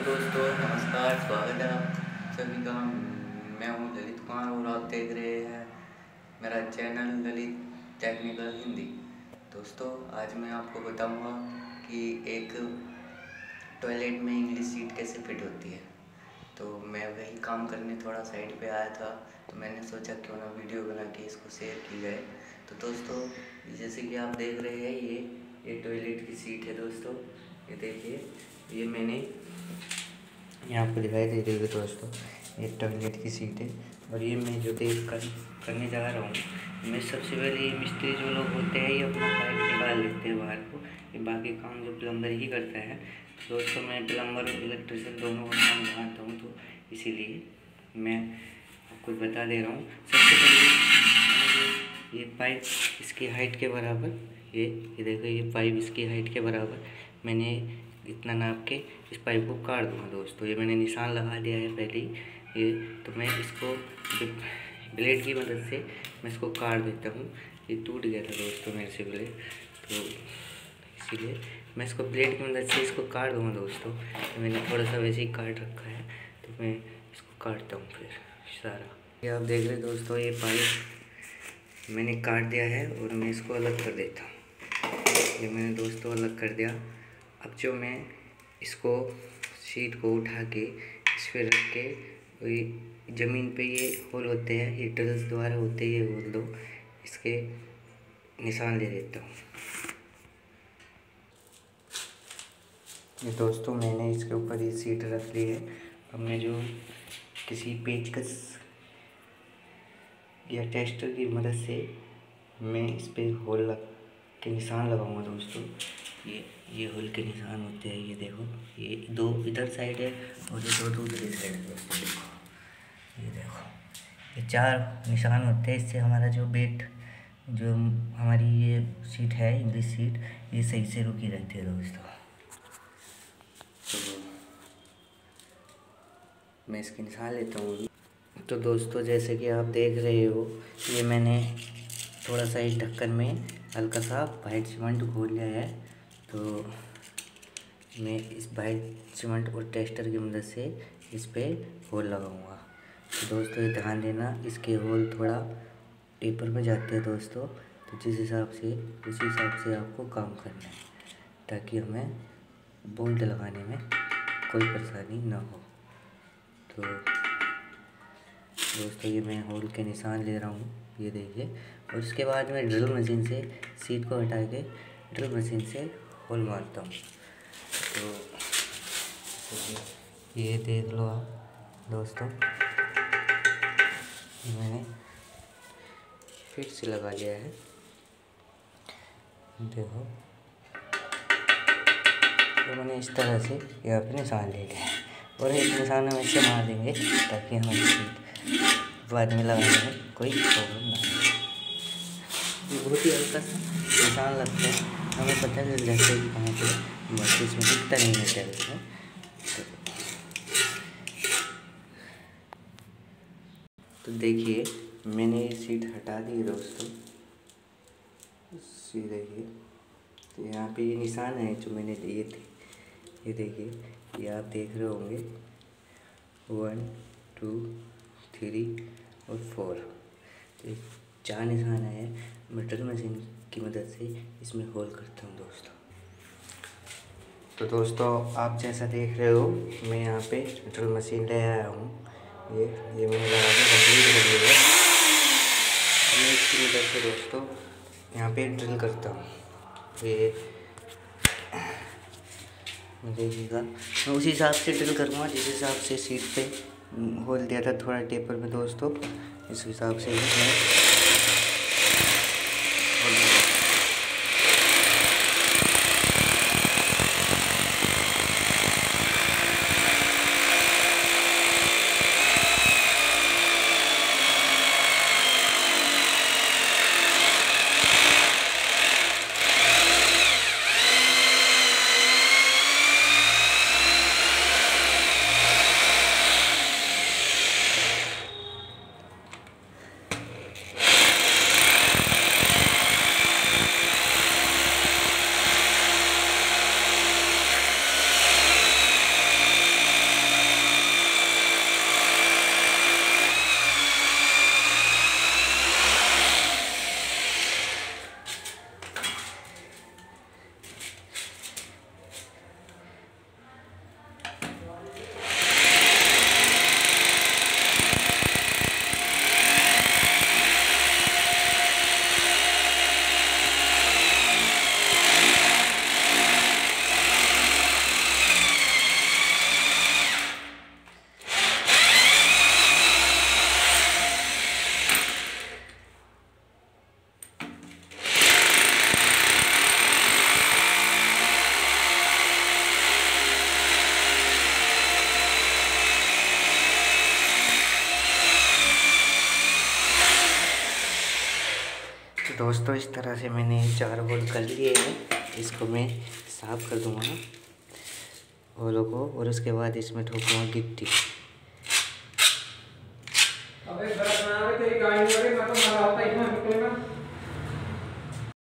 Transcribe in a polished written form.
दोस्तों नमस्कार, स्वागत है आप सभी का। मैं हूं ललित कुमार और आप देख रहे हैं मेरा चैनल ललित टेक्निकल हिंदी। दोस्तों आज मैं आपको बताऊंगा कि एक टॉयलेट में इंग्लिश सीट कैसे फिट होती है। तो मैं वही काम करने थोड़ा साइड पे आया था, तो मैंने सोचा क्यों ना वीडियो बना के इसको शेयर की जाए। तो दोस्तों जैसे कि आप देख रहे हैं ये टॉयलेट की सीट है। दोस्तों ये देखिए, ये मैंने ये आपको दिखाई दे रही होगी दोस्तों, ये टॉयलेट की सीट है। और ये मैं जो करने जा रहा हूँ, मैं सबसे पहले ये मिस्त्री जो लोग होते हैं ये अपना पाइप निकाल लेते हैं बाहर को, ये बाकी काम जो प्लम्बर ही करता है। दोस्तों मैं प्लम्बर और इलेक्ट्रिशियन दोनों का काम जानता हूँ, तो इसीलिए मैं आपको बता दे रहा हूँ। सबसे पहले ये पाइप इसकी हाइट के बराबर, ये देखो, ये पाइप इसकी हाइट के बराबर मैंने इतना नाप के इस पाइप को काट दूँगा। दोस्तों ये मैंने निशान लगा दिया है पहले ही ये, तो मैं इसको ब्लेड की मदद से मैं इसको काट देता हूँ। ये टूट गया था दोस्तों मेरे से ब्लेड, तो इसीलिए मैं इसको ब्लेड की मदद से इसको काट दूँगा। दोस्तों तो मैंने थोड़ा सा वैसे ही काट रखा है, तो मैं इसको काटता हूँ फिर सारा। ये आप देख रहे दोस्तों, ये पाइप मैंने काट दिया है और मैं इसको अलग कर देता हूँ। ये मैंने दोस्तों अलग कर दिया। अब जो मैं इसको शीट को उठा के इस पर रख के, वही ज़मीन पे ये होल होते हैं, ये ड्रिल्स द्वारा होते हैं ये होल, दो इसके निशान ले देता हूँ। ये दोस्तों मैंने इसके ऊपर ये सीट रख ली है। अब मैं जो किसी पेचकस या टेस्टर की मदद से मैं इस पर होल के निशान लगाऊंगा। दोस्तों ये होल के निशान होते हैं, ये देखो, ये दो इधर साइड है और ये दो दूसरी साइड है। दोस्तों देखो, ये देखो, ये चार निशान होते हैं। इससे हमारा जो बेट, जो हमारी ये सीट है इंग्लिश सीट, ये सही से रुकी रहती है। दोस्तों तो मैं इसके निशान लेता हूँ। तो दोस्तों जैसे कि आप देख रहे हो, ये मैंने थोड़ा सा इस ढक्कन में हल्का सा वाइट सीमेंट घोल लिया है। तो मैं इस वाइट सीमेंट और टेस्टर की मदद से इस पे होल लगाऊंगा। तो दोस्तों ये ध्यान देना, इसके होल थोड़ा टेपर में जाते हैं दोस्तों, तो जिस हिसाब से उसी हिसाब से आपको काम करना है, ताकि हमें बोल्ट लगाने में कोई परेशानी ना हो। तो दोस्तों ये मैं होल के निशान ले रहा हूँ, ये देखिए। और उसके बाद मैं ड्रिल मशीन से सीट को हटा के ड्रिल मशीन से होल मारता हूँ। तो ये देख लो आप दोस्तों, मैंने फिर से लगा लिया है। देखो, तो मैंने इस तरह से यहाँ पे निशान ले लिया है, और एक निशान हम इससे मार देंगे ताकि हमारी सीट बाद में लगाने में कोई प्रॉब्लम ना हो। ये बहुत ही हल्का सा निशान लगता है, हमें पता चल जाता है कि कहाँ पे, बस इसमें दिखता नहीं है टैब में। तो देखिए मैंने ये सीट हटा दी दोस्तों, ये देखिए। तो यहाँ पे ये निशान है जो मैंने लिए थे, ये देखिए, ये आप देख रहे होंगे 1 2 3 और 4। तो 4 निशान है। मैं ड्रिल मशीन की मदद से इसमें होल करता हूँ दोस्तों। तो दोस्तों आप जैसा देख रहे हो, मैं यहाँ पे ड्रिल मशीन ले आया हूँ। ये मैंने लगा के कंप्लीट कर लिया है। मैं इसकी मदद से दोस्तों यहाँ पे ड्रिल करता हूँ। ये देखिएगा, मैं उसी हिसाब से ड्रिल करूँगा जिस हिसाब से सीट पे होल दिया था थोड़ा टेपर में दोस्तों, इस हिसाब से ही मैं दोस्तों इस तरह से मैंने 4 होल कर लिए हैं। इसको मैं साफ़ कर दूँगा होलों को और उसके बाद इसमें ठोकूँगा गिट्टी।